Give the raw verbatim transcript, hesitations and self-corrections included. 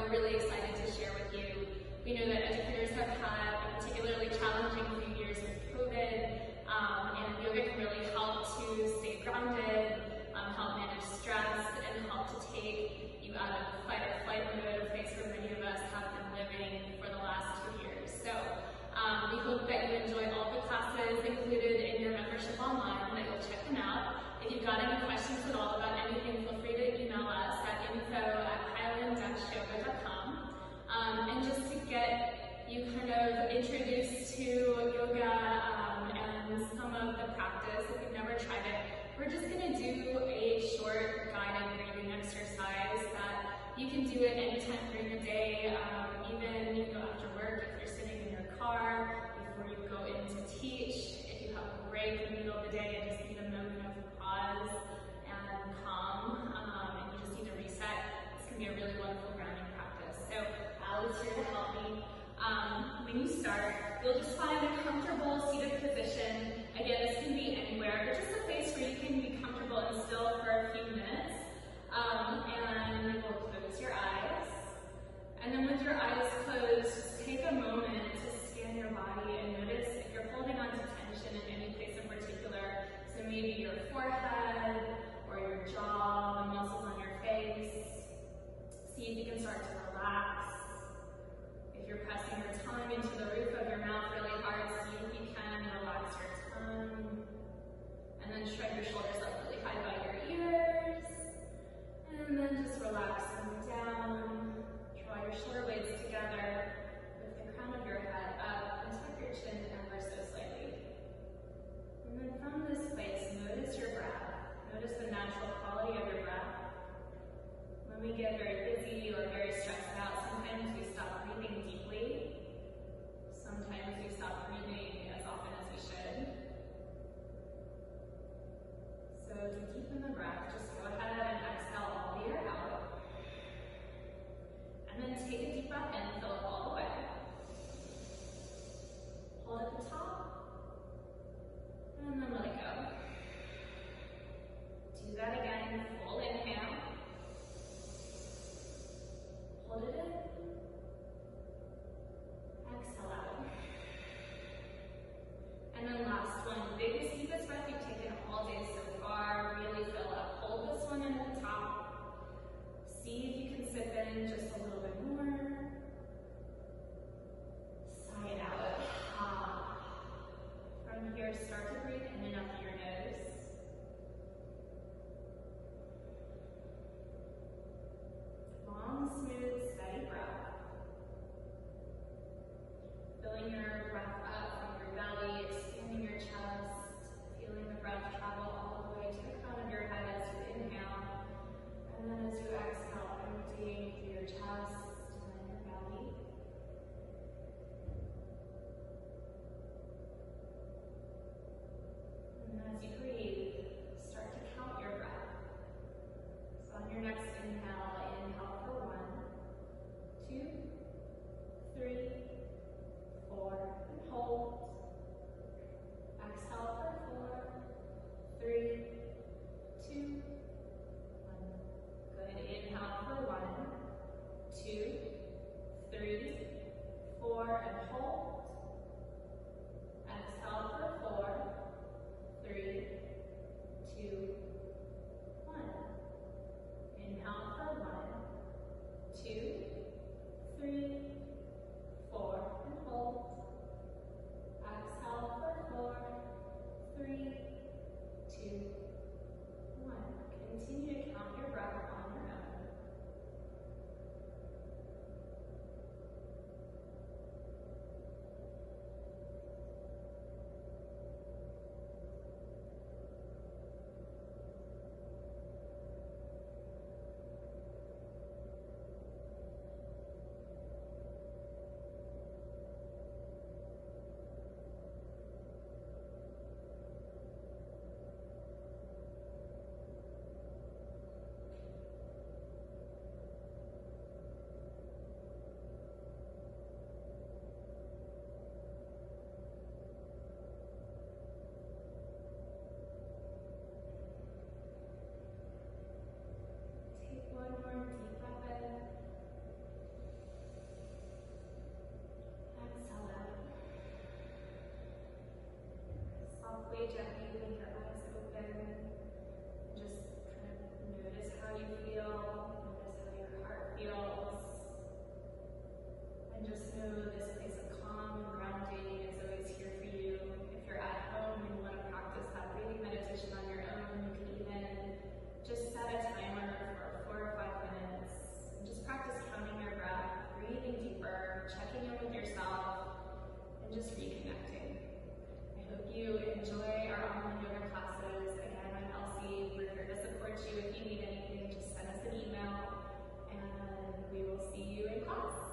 we're really excited to share with you. We know that educators have had a particularly challenging few years with COVID, um, and yoga can really help to stay grounded, um, help manage stress, and help to take you out of the fight or flight mode, a place where many of us have been living for the last two years. So um, we hope that you enjoy all the classes included in your membership online, that you'll check them out. If you've got any questions at all about anything, feel free to email us at info at highland yoga dot com. Um, and just to get you kind of introduced to yoga um, and some of the practice, if you've never tried it, we're just going to do a short guided breathing exercise that you can do at any time during the day, um, even you know, after work, if you're sitting in your car, before you go in to teach, if you have a break in the middle of the day and just need a moment of pause and calm, um, and you just need to reset. It's going to be a really wonderful grounding practice. So Al is here to help me. Um, when you start, you'll just find a comfortable seated position. Again, this can be anywhere, but just a place where you can be comfortable and still for a few minutes. Um, and we'll close your eyes. gently with your eyes open. Just kind of notice how you feel, notice how your heart feels. And just know this place of calm and grounding is always here for you. If you're at home and you want to practice that breathing meditation on your own, you can even just set a timer for four or five minutes. And just practice counting your breath, breathing deeper, checking in with yourself, and just reconnecting. I hope you enjoy our online yoga classes. Again, I'm Elsie. We're here to support you. If you need anything, just send us an email, and we will see you in class.